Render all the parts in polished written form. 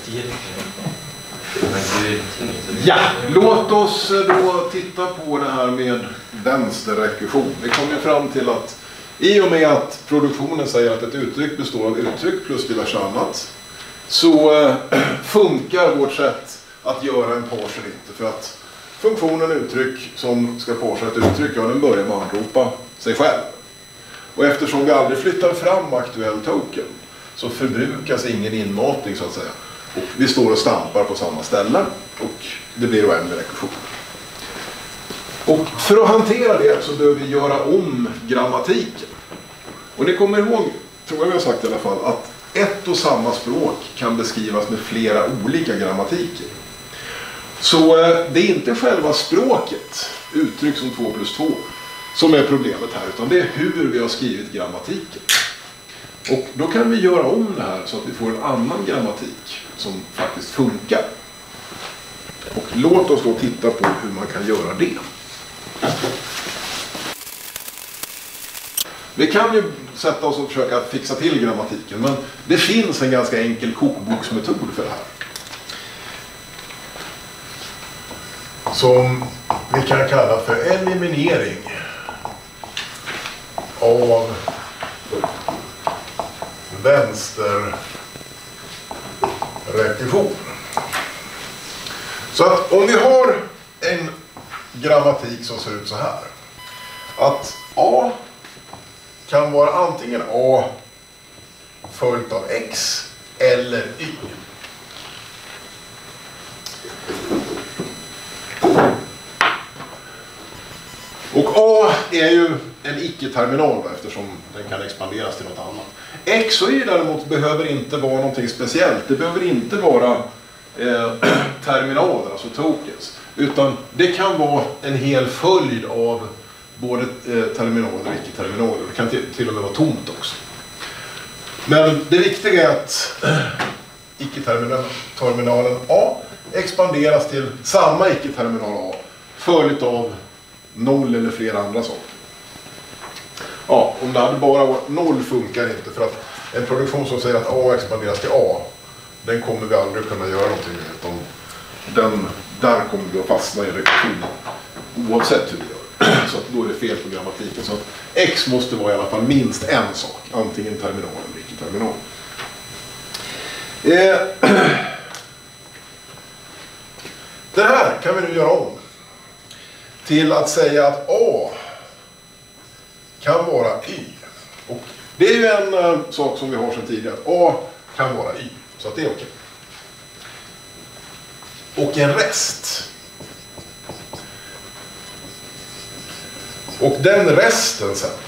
Ja, låt oss då titta på det här med vänsterrekursion. Vi kommer fram till att i och med att produktionen säger att ett uttryck består av uttryck plus diverse annat, så funkar vårt sätt att göra en parser inte. För att funktionen uttryck som ska parsa ett uttryck, ja, den börjar med att anropa sig själv. Och eftersom vi aldrig flyttar fram aktuell token så förbrukas ingen inmatning så att säga. Och vi står och stampar på samma ställe och det blir oändlig rekursion. Och för att hantera det så behöver vi göra om grammatiken. Och ni kommer ihåg, tror jag vi har sagt i alla fall, att ett och samma språk kan beskrivas med flera olika grammatiker. Så det är inte själva språket, uttryck som 2 + 2, som är problemet här, utan det är hur vi har skrivit grammatiken. Och då kan vi göra om det här så att vi får en annan grammatik som faktiskt funkar. Och låt oss då titta på hur man kan göra det. Vi kan ju sätta oss och försöka fixa till grammatiken, men det finns en ganska enkel kokboksmetod för det här. Som vi kan kalla för eliminering av vänsterrekursion. Så att om vi har en grammatik som ser ut så här, att A kan vara antingen A följt av X eller Y. Och A är ju en icke-terminal eftersom den kan expanderas till något annat. X och Y däremot behöver inte vara någonting speciellt. Det behöver inte vara terminaler, alltså tokens. Utan det kan vara en hel följd av både terminaler och icke-terminaler. Det kan till och med vara tomt också. Men det viktiga är att icke-terminalen A expanderas till samma icke-terminal A följt av 0 eller flera andra saker. Ja, om det hade bara varit 0 funkar inte, för att en produktion som säger att A expanderas till A, den kommer vi aldrig kunna göra någonting med, utan där kommer vi att fastna i rekursionen oavsett hur vi gör. Så att då är det fel på grammatiken. Så att X måste vara i alla fall minst en sak, antingen terminal eller icke-terminal. Det här kan vi nu göra om till att säga att A kan vara Y. Och det är ju en sak som vi har sedan tidigare, att A kan vara Y. Så att det är okej. Och en rest. Och den resten sen,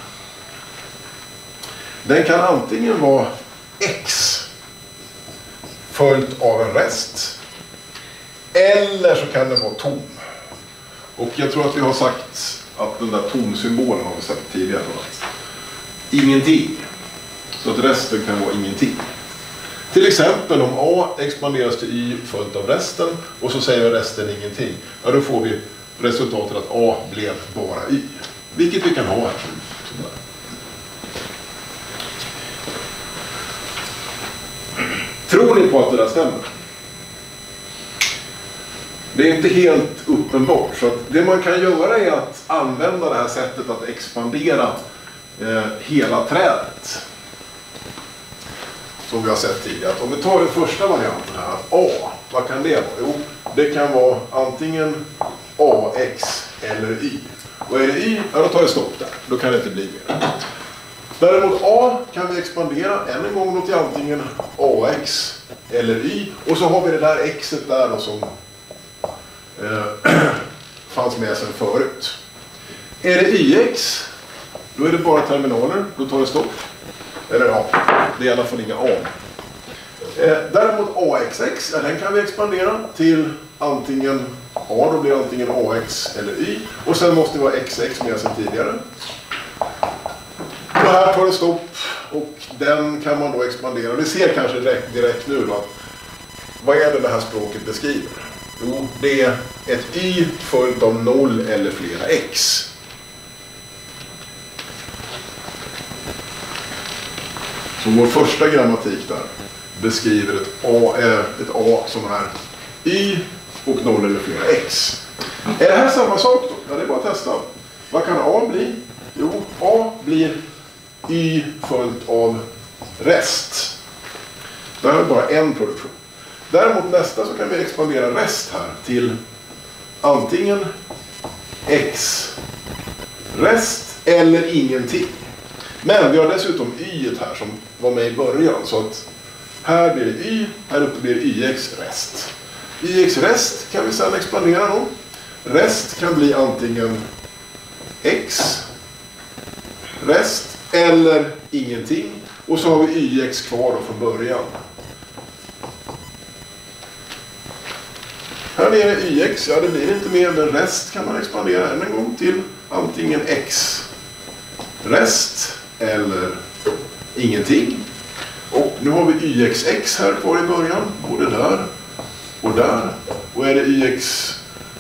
den kan antingen vara X följt av en rest, eller så kan den vara tom. Och jag tror att vi har sagt att den där tomsymbolen har vi sett tidigare. Ingenting. Så att resten kan vara ingenting. Till exempel om A expanderas till Y följt av resten och så säger resten ingenting. Ja, då får vi resultatet att A blev bara Y. Vilket vi kan ha här. Tror ni på att det där stämmer? Det är inte helt uppenbart. Så att det man kan göra är att använda det här sättet att expandera hela trädet. Som vi har sett tidigare. Att om vi tar den första varianten här, att A, vad kan det vara? Jo, det kan vara antingen AX eller Y. Och är det Y, ja, då tar det stopp där. Då kan det inte bli mer. Däremot A kan vi expandera än en gång till antingen AX eller Y. Och så har vi det där Xet där då som fanns med sen förut. Är det YX, då är det bara terminaler. Då tar det stopp. Eller ja, det är i alla fall inga A. Däremot AXX, ja, den kan vi expandera till antingen A, då blir det antingen AX eller Y. Och sen måste det vara XX med sen tidigare. Och här tar det stopp och den kan man då expandera. Vi ser kanske direkt nu då att vad är det här språket beskriver? Jo, det är ett Y följt av 0 eller flera X. Så vår första grammatik där, beskriver ett A som är y och 0 eller flera x. Är det här samma sak då? Ja, det är bara att testa. Vad kan A bli? Jo, A blir y följt av rest. Det här är bara en produktion. Däremot nästa så kan vi expandera rest här till antingen x rest eller ingenting. Men vi har dessutom y här som var med i början, så att här blir det y, här uppe blir det yx rest. Yx rest kan vi sedan expandera då. Rest kan bli antingen x rest eller ingenting. Och så har vi yx kvar då från början. Här nere yx, ja det blir inte mer, men rest kan man expandera än en gång till antingen x rest eller ingenting. Och nu har vi yxx här kvar i början, både där och där. Och är det yx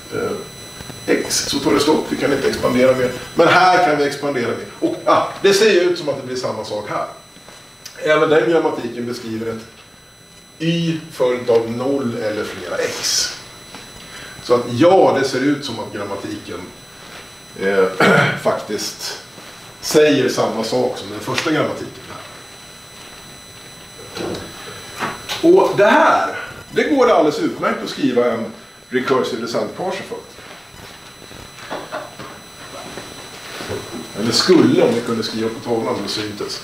x så tar det stopp, vi kan inte expandera mer. Men här kan vi expandera mer. Och det ser ut som att det blir samma sak här. Även den grammatiken beskriver ett y följt av 0 eller flera x. Så att ja, det ser ut som att grammatiken faktiskt säger samma sak som den första grammatiken. Och det här, det går det alldeles utmärkt att skriva en recursive descent parser för. Eller skulle, om vi kunde skriva på tavlan om det syntes.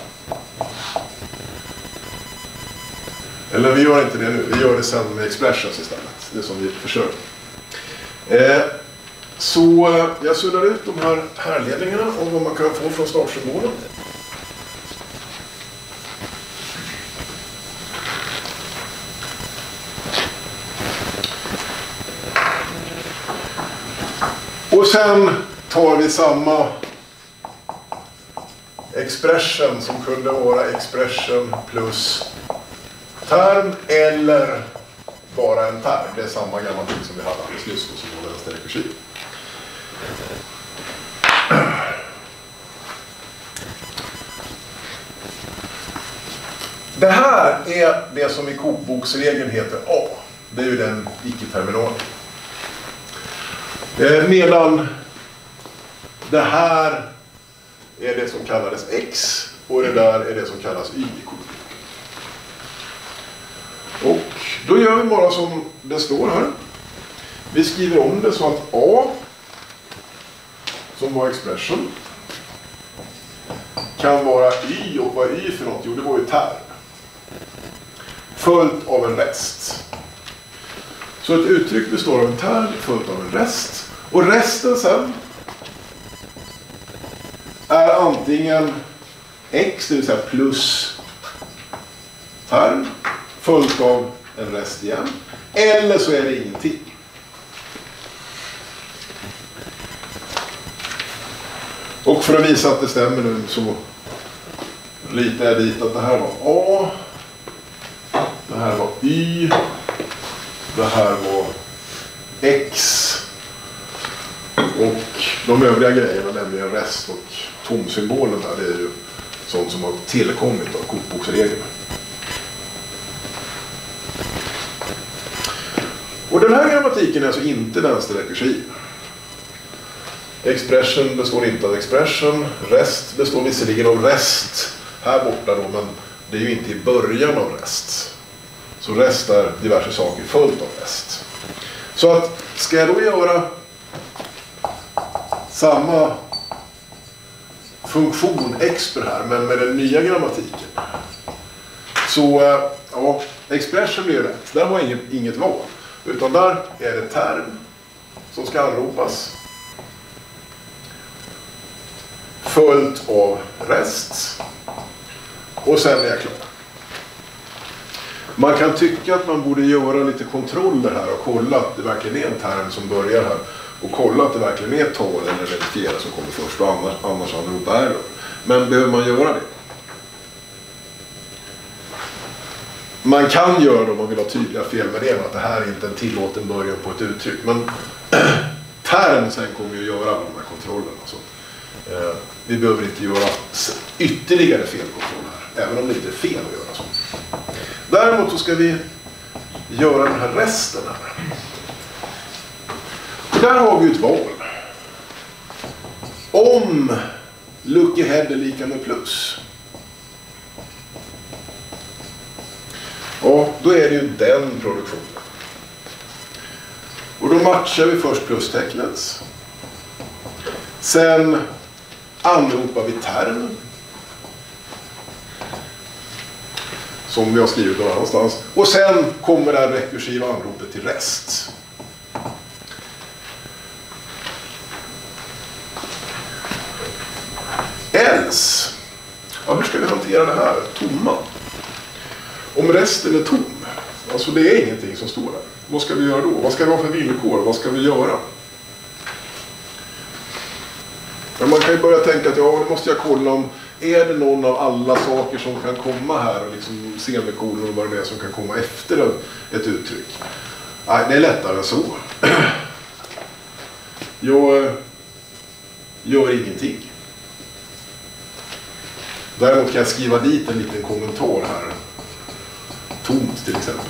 Eller vi gör inte det nu, vi gör det sen med expressions istället. Det som vi försöker. Så jag suddar ut de här härledningarna och vad man kan få från startsymbolen. Och sen tar vi samma expression som kunde vara expression plus term eller bara en term. Det är samma grammatik som vi hade alldeles nyss och som var vänster rekursiv. Det här är det som i kokboksregeln heter A. Det är ju den icke-terminalen. Medan det här är det som kallades x och det där är det som kallas y i kokboken. Och då gör vi bara som det står här. Vi skriver om det så att A, som var expression, kan vara y, och vad är y för något? Jo, det var ju term. Följt av en rest. Så ett uttryck består av en term följt av en rest. Och resten sen är antingen x, det vill säga plus term, följt av en rest igen. Eller så är det ingenting. Och för att visa att det stämmer nu så ritar jag dit att det här var A, det här var y, det här var x och de övriga grejerna, nämligen rest och tomsymbolen där, det är ju sånt som har tillkommit av kokboksreglerna. Och den här grammatiken är alltså inte vänsterrekursiv. Expression består inte av expression. Rest består visserligen av rest här borta då, men det är ju inte i början av rest. Så rest är diverse saker följt av rest. Så att, ska jag då göra samma funktion exper här, men med den nya grammatiken. Så, ja, expression blir rätt. Där var inget val. Utan där är det term som ska anropas. Följt av rest. Och sen är jag klar. Man kan tycka att man borde göra lite kontroller här och kolla att det verkligen är en term som börjar här. Och kolla att det verkligen är tal eller verifiera som kommer först, och annars anropa error. Men behöver man göra det? Man kan göra det om man vill ha tydliga felvärderingar, att det här är inte en tillåten början på ett uttryck. Men term sen kommer ju att göra de här kontrollerna. Så, vi behöver inte göra ytterligare felkontroller här, även om det inte är fel att göra så. Däremot så ska vi göra den här resten här. Och där har vi ett val. Om look ahead är lika med plus. Ja, då är det ju den produktionen. Och då matchar vi först plustecknet. Sen anropar vi term. Som vi har skrivit någon annanstans. Och sen kommer det här rekursiva anropet till rest. Else. Ja, hur ska vi hantera det här? Tomma. Om resten är tom. Alltså det är ingenting som står där. Vad ska vi göra då? Vad ska vi ha för villkor? Vad ska vi göra? Men man kan ju börja tänka att ja, nu måste jag kolla om är det någon av alla saker som kan komma här och liksom semikolon och vad det är som kan komma efter ett uttryck. Nej, det är lättare än så. Jag gör ingenting. Däremot kan jag skriva dit en liten kommentar här. Tomt till exempel.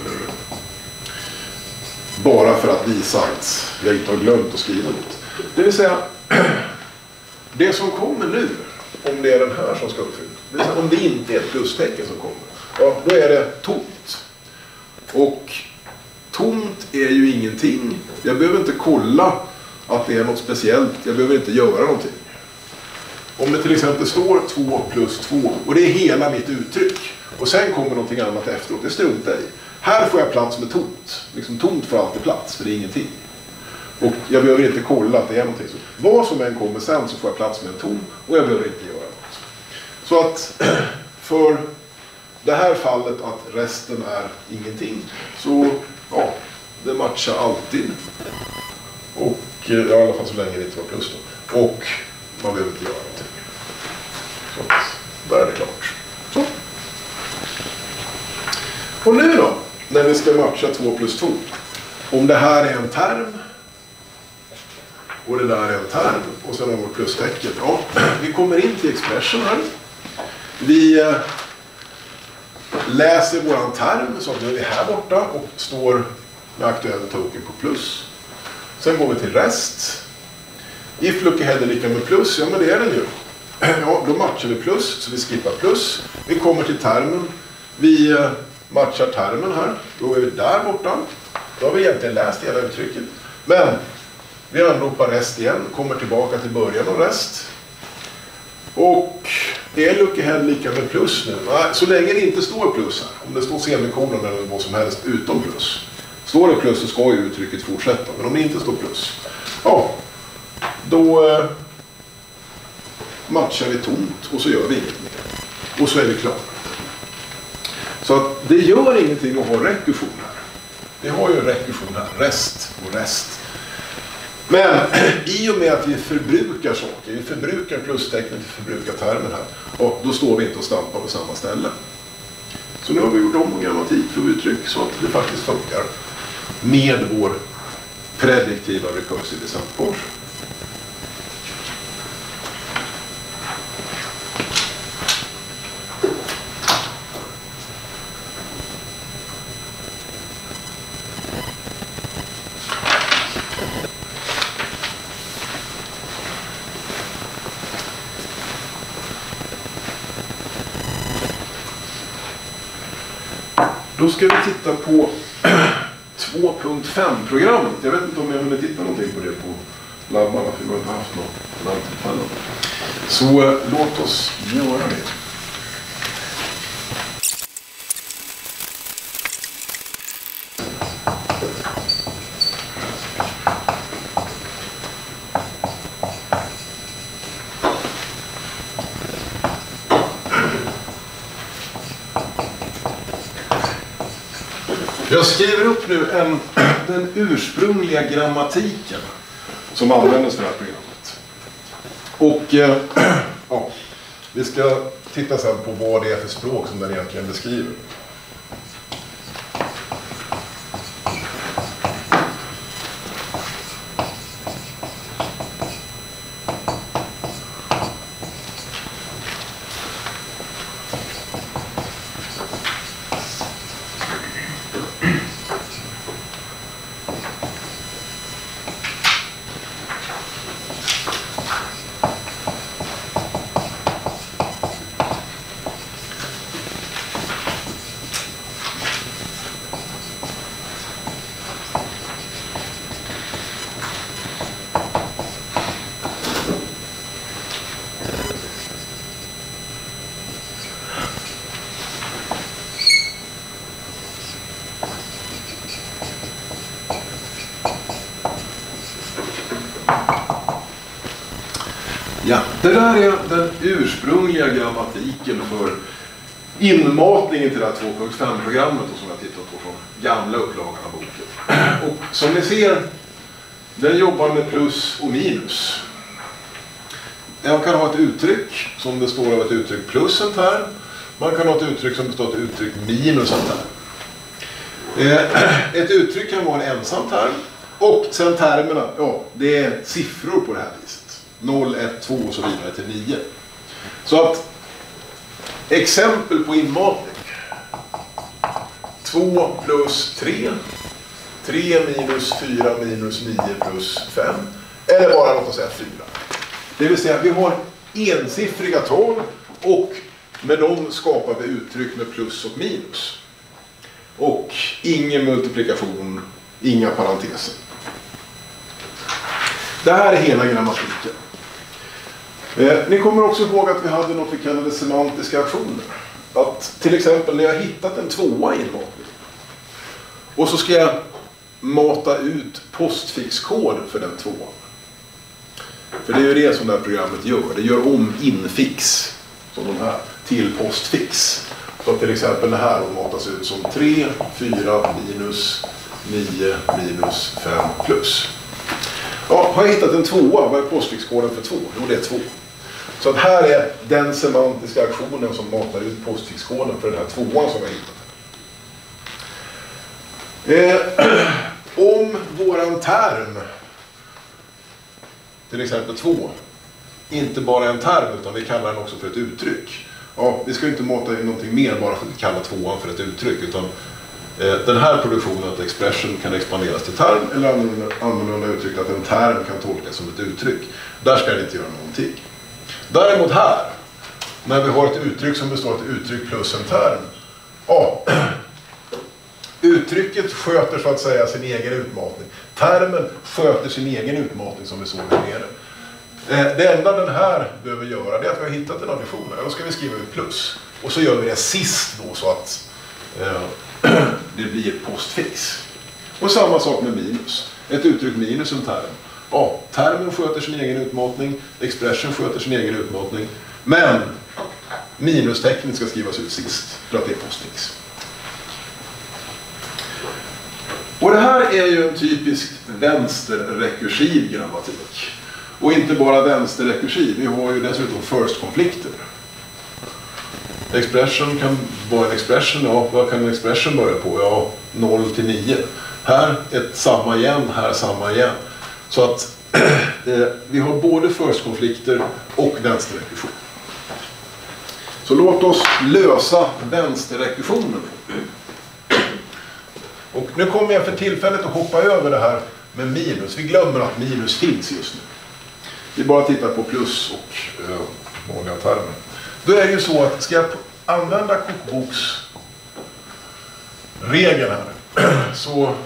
Bara för att visa att jag inte har glömt att skriva något. Det vill säga, det som kommer nu, om det är den här som ska uppfylla. Det vill säga, om det inte är ett plustecken som kommer. Ja, då är det tomt. Och tomt är ju ingenting. Jag behöver inte kolla att det är något speciellt. Jag behöver inte göra någonting. Om det till exempel står 2 plus 2 och det är hela mitt uttryck. Och sen kommer någonting annat efteråt. Det struntar i. Här får jag plats med tomt. Liksom tomt får alltid plats, för det är ingenting. Och jag behöver inte kolla att det är någonting. Så vad som än kommer sen så får jag plats med en tom. Och jag behöver inte göra något. Så att för det här fallet att resten är ingenting. Så ja, det matchar alltid. Och ja, i alla fall så länge det inte var plus då. Och man behöver inte göra någonting. Så att där är det klart. Så. Och nu då, när vi ska matcha 2 plus 2. Om det här är en term och det där är en term och sen har vi plustecken. Ja, vi kommer in till expression här. Vi läser våran term så att nu är vi här borta och står med aktuell token på plus. Sen går vi till rest. If look ahead är lika med plus, ja men det är den ju. Ja, då matchar vi plus, så vi skippar plus. Vi kommer till termen. Vi matchar termen här. Då är vi där borta. Då har vi egentligen läst hela uttrycket. Men vi anropar rest igen. Kommer tillbaka till början av rest. Och är look ahead lika med plus nu? Nej, så länge det inte står plus här. Om det står semikolon eller vad som helst utom plus. Står det plus så ska ju uttrycket fortsätta. Men om det inte står plus, ja, då matchar vi tomt och så gör vi inget mer. Och så är vi klara. Så att det gör ingenting att ha rekursion här. Vi har ju en rekursion här, rest och rest. Men i och med att vi förbrukar saker, vi förbrukar plustecknet, vi förbrukar termen här. Och då står vi inte och stampar på samma ställe. Så nu har vi gjort om grammatik för uttryck så att det faktiskt funkar med vår prediktiva recursive descent. Då ska vi titta på 2.5-programmet. Jag vet inte om jag vill titta någonting på det på labbarna, för vi har inte haft något tillfälle. Så låt oss göra det. Jag skriver upp nu den ursprungliga grammatiken som användes för det här programmet. Och ja, vi ska titta sen på vad det är för språk som den egentligen beskriver. Ja, det där är den ursprungliga grammatiken för inmatningen till det här 2.5-programmet som jag tittat på från gamla upplagan av boken. Och som ni ser, den jobbar med plus och minus. Man kan ha ett uttryck som består av ett uttryck plus en term. Man kan ha ett uttryck som består av ett uttryck minus en term. Ett uttryck kan vara en ensam term. Och sen termerna, ja, det är siffror på det här viset. 0, 1, 2 och så vidare till 9. Så att exempel på inmatning. 2 plus 3. 3 minus 4 minus 9 plus 5. Eller bara låt oss säga 4. Det vill säga vi har ensiffriga tal och med dem skapar vi uttryck med plus och minus. Och ingen multiplikation, inga parenteser. Det här är hela grammatiken. Ni kommer också ihåg att vi hade något vi kallade semantiska aktioner. Att till exempel när jag hittat en tvåa i inmatning och så ska jag mata ut postfixkod för den tvåan. För det är ju det som det här programmet gör. Det gör om infix, som de här, till postfix. Så till exempel det här matas ut som 3, 4, minus, 9, minus, 5, plus. Ja, har jag hittat en tvåa? Vad är postfixkoden för 2? Jo, det är 2. Så att här är den semantiska aktionen som matar ut postfixkoden för den här tvåan som jag hittat. Om våran term, till exempel 2, inte bara en term utan vi kallar den också för ett uttryck. Ja, vi ska ju inte mata in någonting mer bara för att kalla tvåan för ett uttryck, utan den här produktionen av expression kan expanderas till term eller annorlunda uttryckt att en term kan tolkas som ett uttryck. Där ska det inte göra någonting. Däremot här, när vi har ett uttryck som består av ett uttryck plus en term. Ja, uttrycket sköter så att säga sin egen utmatning. Termen sköter sin egen utmatning som vi såg här nere. Det enda den här behöver göra är att vi har hittat en addition. Då ska vi skriva ut plus. Och så gör vi det sist då så att det blir postfix. Och samma sak med minus. Ett uttryck minus en term. Ja, termen sköter sin egen utmatning. Expression sköter sin egen utmatning. Men minustecknet ska skrivas ut sist för att det är postfix. Och det här är ju en typisk vänsterrekursiv grammatik. Och inte bara vänsterrekursiv, vi har ju dessutom first-konflikter. Expression kan vara en expression, ja, vad kan en expression börja på? Ja, 0 till 9. Här ett samma igen, här samma igen. Så att vi har både first-konflikter och vänsterrekursion. Så låt oss lösa vänsterrekursionen. Och nu kommer jag för tillfället att hoppa över det här med minus. Vi glömmer att minus finns just nu. Vi bara tittar på plus och vanliga termer. Då är det ju så att ska jag använda kokboksregeln här så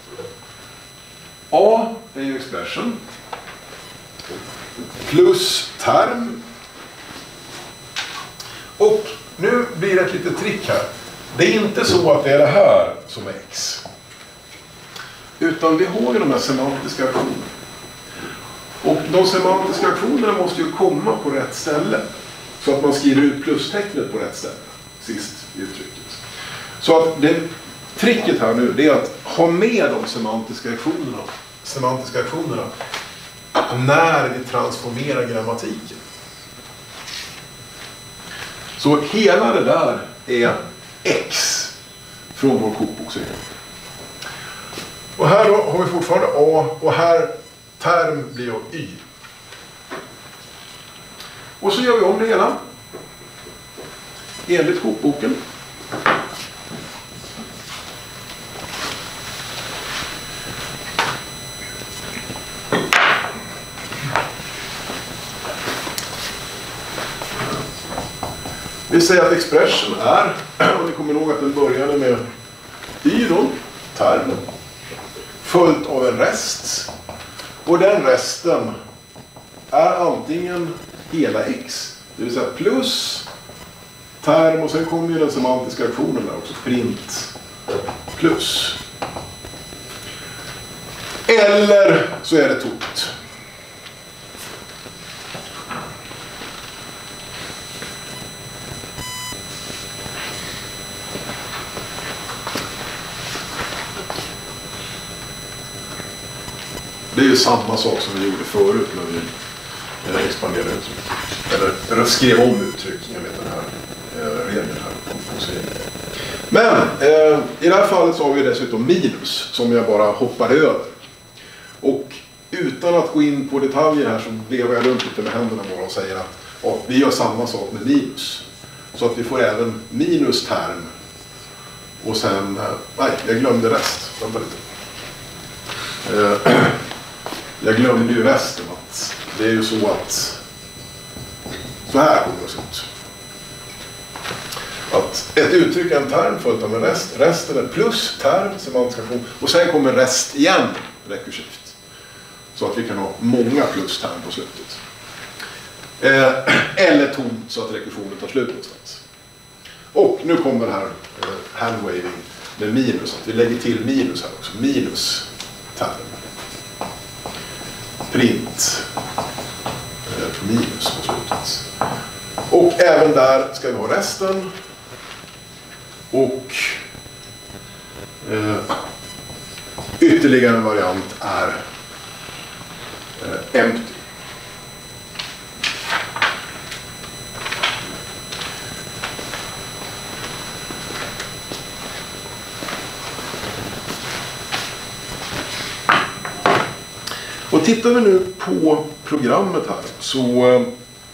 A är ju expression plus term. Och nu blir det ett litet trick här. Det är inte så att det är det här som är x. Utan vi har ju de här semantiska aktionerna. Och de semantiska aktionerna måste ju komma på rätt ställe. Så att man skriver ut plustecknet på rätt ställe. Sist i uttrycket. Så att det tricket här nu det är att ha med de semantiska aktionerna när vi transformerar grammatiken. Så hela det där är x från vår kokboksregel. Och här då har vi fortfarande a och här term blir y. Och så gör vi om det hela enligt kokboken. Vi säger att expression är, och ni kommer ihåg att den började med y då, termen, följt av en rest. Och den resten är antingen hela x, det vill säga plus term och sen kommer ju den semantiska aktionen där också, print plus. Eller så är det tomt. Det är ju samma sak som vi gjorde förut när vi expanderade uttryck. Eller skrev om uttryck enligt den här regeln här. Men i det här fallet så har vi dessutom minus som jag bara hoppar över. Och utan att gå in på detaljer här så vevar jag runt lite med händerna bara och säger att vi gör samma sak med minus. Så att vi får även minus term. Och sen, nej, jag glömde rest. Vänta lite. Jag glömde ju resten. Att det är ju så att så här kommer det se ut. Att ett uttryck är en term följt av en rest. Resten är plus term, semantisk funktion. Och sen kommer rest igen rekursivt. Så att vi kan ha många plus term på slutet. Eller tomt så att rekursionen tar slut någonstans. Och nu kommer det här handwaving med minus. Att vi lägger till minus här också. Minus term. Print. Minus på slutet. Och även där ska vi ha resten. Och ytterligare en variant är empty. Och tittar vi nu på programmet här så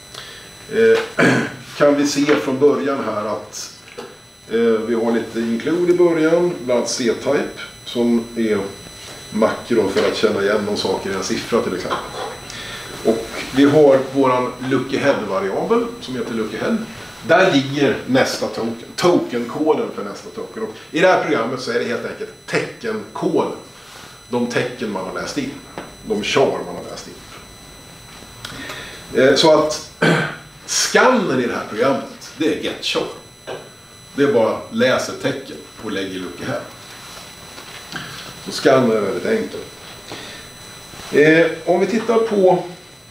kan vi se från början här att vi har lite include i början, bland annat C-type som är makro för att känna igen någon sak i en siffra till exempel. Och vi har våran lookAhead-variabel som heter lookAhead. Där ligger nästa token, tokenkoden för nästa token. Och i det här programmet så är det helt enkelt teckenkoden. De tecken man har läst in. De char man har läst in. Så att skannen i det här programmet, det är getChar. Det är bara läser tecken och lägger lookAhead. Så skannen är väldigt enkelt. Om vi tittar på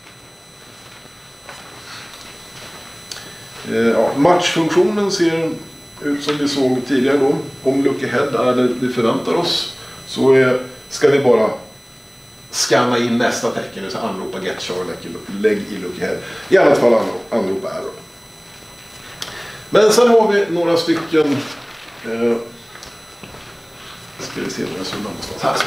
matchfunktionen ser ut som vi såg tidigare då. Om lookAhead är det vi förväntar oss så ska vi bara scanna in nästa tecken, alltså anropa getChar och lägg i lookAhead. I annat fall anropa error. Men sen har vi några stycken ska vi se vad jag såg någonstans här.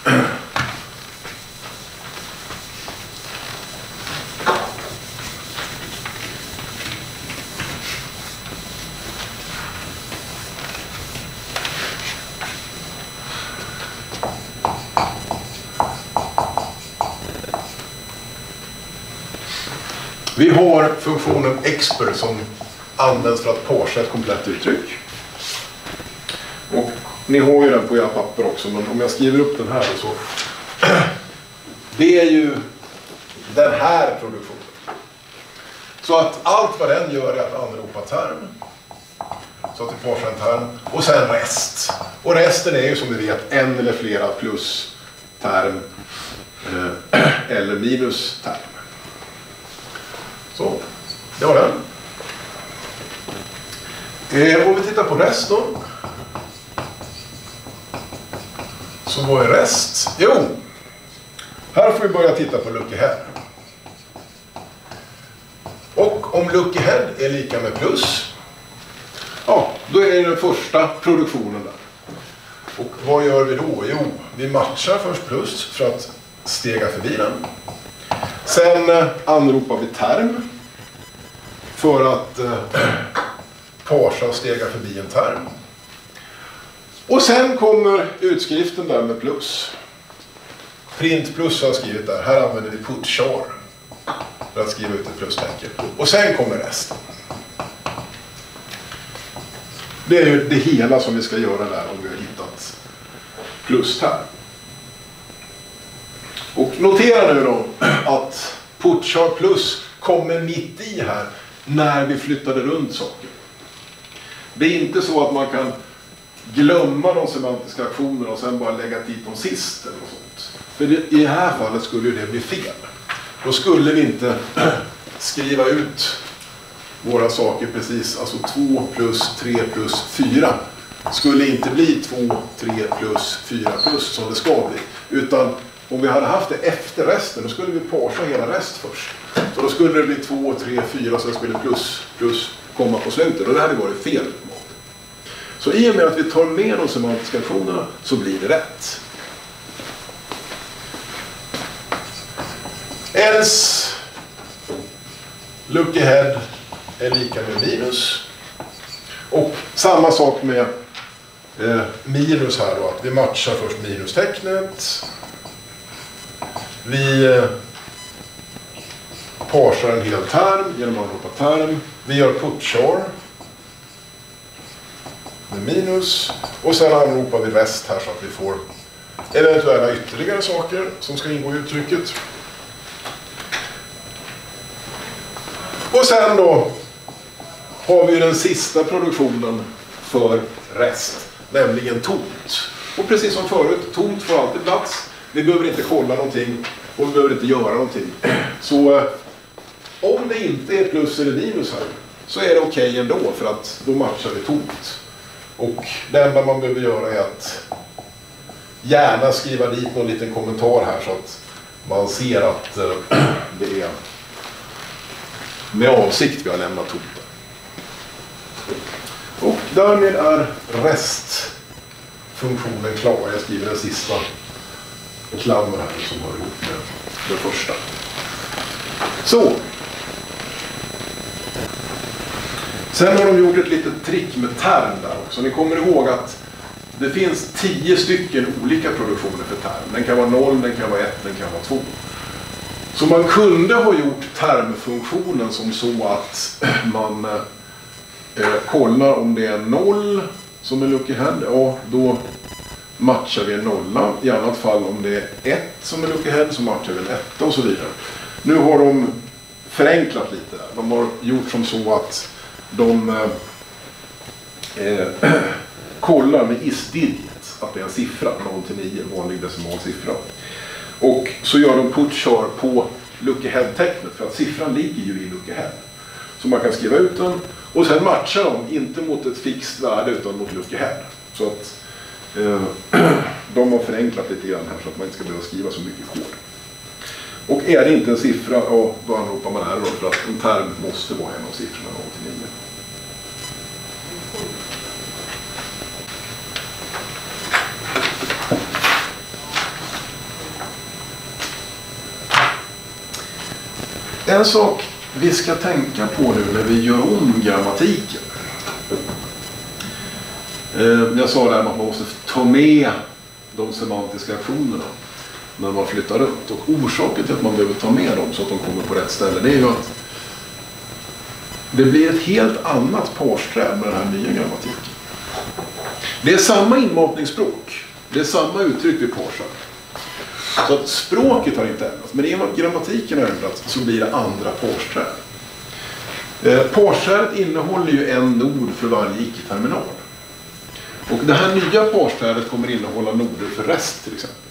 Vi har funktionen expr som används för att parsa ett komplett uttryck. Och ni har ju den på era papper också, men om jag skriver upp den här så det är ju den här produktionen. Så att allt vad den gör är att anropa term. Så att det parsar en term. Och sen rest. Och resten är ju som vi vet en eller flera plus term eller minus term. Så, det var den. Om vi tittar på rest då. Så vad är rest? Jo, här får vi börja titta på lookAhead. Och om lookAhead är lika med plus, ja, då är det den första produktionen där. Och vad gör vi då? Jo, vi matchar först plus för att stega förbi den. Sen anropar vi term för att parsa och stega förbi en term. Och sen kommer utskriften där med plus. Print plus har jag skrivit där. Här använder vi putChar för att skriva ut ett plustecken. Och sen kommer resten. Det är ju det hela som vi ska göra där om vi har hittat plusterm. Och notera nu då att putChar plus kommer mitt i här när vi flyttade runt saker. Det är inte så att man kan glömma de semantiska aktionerna och sen bara lägga dit dem sist eller något sånt. För i det här fallet skulle det bli fel. Då skulle vi inte skriva ut våra saker precis, alltså 2 plus 3 plus 4 skulle inte bli 2, 3 plus 4 plus som det ska bli. Utan om vi hade haft det efter resten, då skulle vi parsa hela rest först. Så då skulle det bli 2, 3, 4, så det skulle plus komma på slutet. Och det hade varit fel. Så i och med att vi tar med de semantiska aktionerna så blir det rätt. Else look ahead är lika med minus. Och samma sak med minus här då, att vi matchar först minustecknet. Vi parsar en hel term genom att anropa term. Vi gör putchar med minus. Och sen anropar vi rest här så att vi får eventuella ytterligare saker som ska ingå i uttrycket. Och sen då har vi den sista produktionen för rest, nämligen tomt. Och precis som förut, tomt får alltid plats. Vi behöver inte kolla någonting och vi behöver inte göra någonting. Så om det inte är plus eller minus här så är det okej ändå, för att då matchar vi tomt. Och det enda man behöver göra är att gärna skriva dit någon liten kommentar här så att man ser att det är med avsikt vi har lämnat tomt. Och därmed är restfunktionen klar. Jag skriver den sista klammer här som har ihop med det första. Så. Sen har de gjort ett litet trick med term där också. Ni kommer ihåg att det finns 10 stycken olika produktioner för term. Den kan vara 0, den kan vara 1, den kan vara 2. Så man kunde ha gjort termfunktionen som så att man kollar om det är 0 som är look ahead. Ja, då matchar vi en 0. I annat fall om det är 1 som är look ahead så matchar vi en 1 och så vidare. Nu har de förenklat lite där. De har gjort som så att de kollar med is-digit att det är en siffra, 0-9, vanlig decimalsiffra. Och så gör de putchar på look ahead-tecknet, för att siffran ligger ju i look ahead. Så man kan skriva ut den och sen matchar de inte mot ett fixt värde utan mot look ahead. Så att de har förenklat lite grann här så att man inte ska behöva skriva så mycket kod. Och är det inte en siffra, ja, då anropar man error, för att en term måste vara en av siffrorna 0-9. En sak vi ska tänka på nu när vi gör om grammatiken. Jag sa där att man måste ta med de semantiska aktionerna när man flyttar runt. Och orsaken till att man behöver ta med dem så att de kommer på rätt ställe, det är ju att det blir ett helt annat parsträd med den här nya grammatiken. Det är samma inmatningsspråk. Det är samma uttryck vi parsar. Så att språket har inte ändrats, men i och med att grammatiken har ändrats så blir det andra parsträd. Parsträdet innehåller ju en nod för varje icke-terminal. Och det här nya parsträdet kommer innehålla noder för rest till exempel.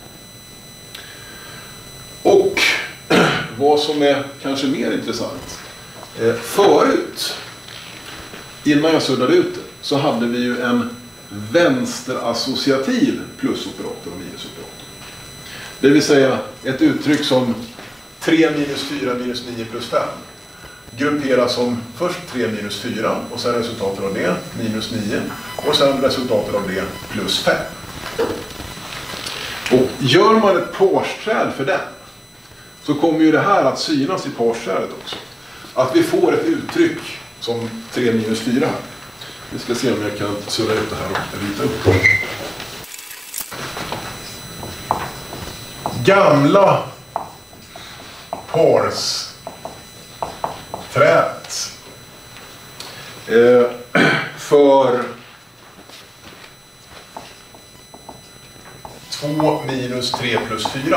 Och vad som är kanske mer intressant. Förut, innan jag suddade ut det, så hade vi ju en vänsterassociativ plusoperator och minusoperator. Det vill säga ett uttryck som 3 minus 4 minus 9 plus 5 grupperas som först 3 minus 4 och sen resultatet av det minus 9 och sen resultatet av det plus 5. Och gör man ett parsträd för den så kommer ju det här att synas i parsträdet också. Att vi får ett uttryck som 3 minus 4 här. Vi ska se om jag kan surra ut det här och rita upp det. Gamla parsträdet för 2 minus 3 plus 4.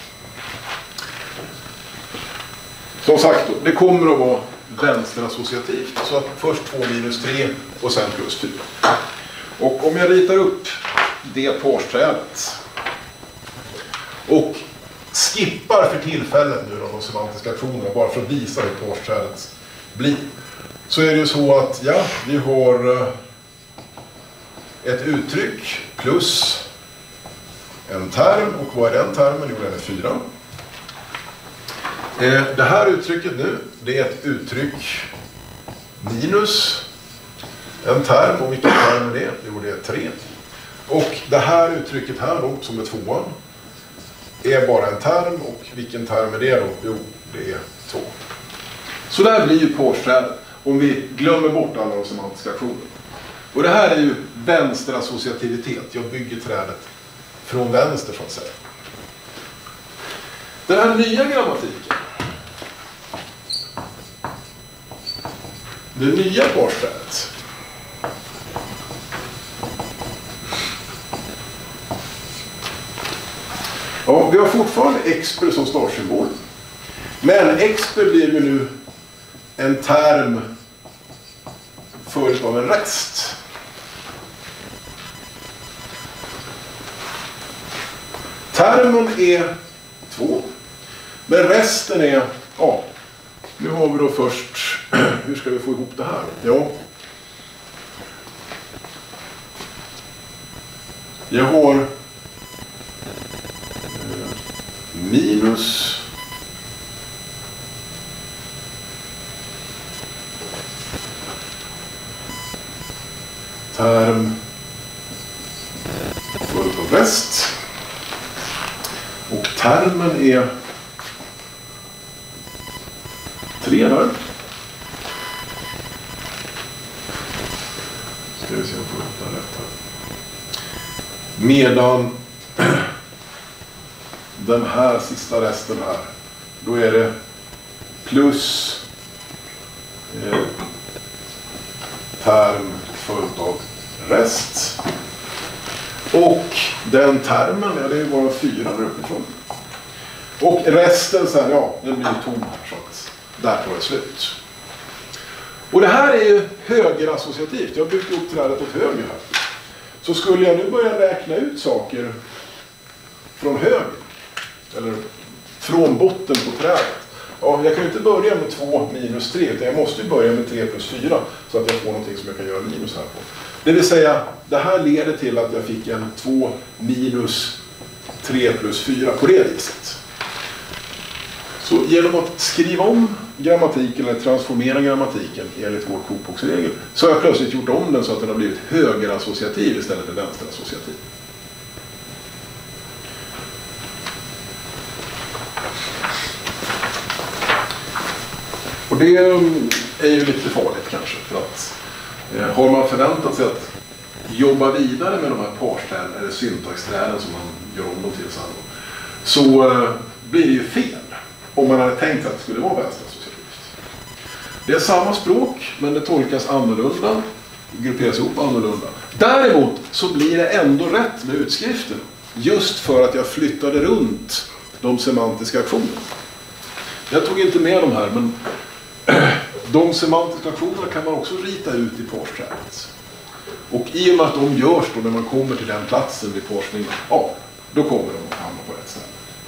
Som sagt, det kommer att vara vänsterassociativt. Så att först 2 minus 3 och sen plus 4. Och om jag ritar upp det parsträdet och skippar för tillfället nu de semantiska aktionerna bara för att visa hur parsträdet blir. Så är det ju så att ja, vi har ett uttryck plus en term. Och vad är den termen? Jo, den är 4. Det här uttrycket nu, det är ett uttryck minus en term. Och vilken term är det? Jo, det är 3. Och det här uttrycket här då, som är 2, är bara en term. Och vilken term är det då? Jo, det är 2. Så där blir ju parsträdet om vi glömmer bort alla de semantiska aktionerna. Och det här är ju vänsterassociativitet. Jag bygger trädet från vänster så att säga. Den här nya grammatiken. Det nya parsträdet. Ja, vi har fortfarande exper som startsymbol. Men exper blir ju nu en term följd av en rest. Termen är 2. Men resten är, ja, nu har vi då först, hur ska vi få ihop det här? Ja, jag har minus term fullt av rest. Och termen är 3 där. Ska vi se om jag får ihop det rätt här. Medan den här sista resten här, då är det plus term följt av rest. Och den termen, ja, det är ju bara 4 där uppifrån. Och resten sen, ja, den blir tom här så att där tar det slut. Och det här är ju högerassociativt. Jag har byggt upp trädet åt höger här. Så skulle jag nu börja räkna ut saker från höger, eller från botten på trädet. Ja, jag kan ju inte börja med 2 minus 3, utan jag måste ju börja med 3 plus 4 så att jag får någonting som jag kan göra minus här på. Det vill säga, det här leder till att jag fick en 2 minus 3 plus 4 på det viset. Så genom att skriva om grammatiken eller transformera grammatiken enligt vår kokboksregel så har jag plötsligt gjort om den så att den har blivit högerassociativ istället för vänsterassociativ. Och det är ju lite farligt kanske, för att har man förväntat sig att jobba vidare med de här parsträden eller syntaxträden som man gör om dem till sen, så blir det ju fel om man hade tänkt att det skulle vara vänsterassociativt. Det är samma språk, men det tolkas annorlunda, grupperas ihop annorlunda. Däremot så blir det ändå rätt med utskriften, just för att jag flyttade runt de semantiska aktionerna. Jag tog inte med de här, men de semantiska aktionerna kan man också rita ut i parsträdet. Och i och med att de görs då när man kommer till den platsen vid parsningen, ja, då kommer de att hamna på rätt ställe.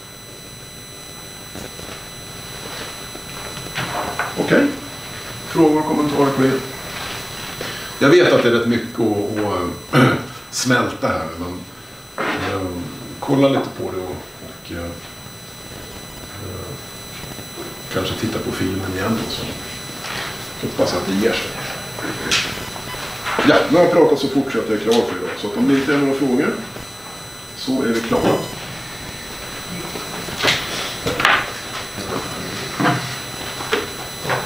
Okej. Frågor och kommentarer på det? Jag vet att det är rätt mycket att smälta här, men kolla lite på det och kanske titta på filmen igen och så hoppas att det ger sig. Ja, nu har jag pratat så fort så att jag är klar för idag. Så att om det inte är några frågor så är vi klara.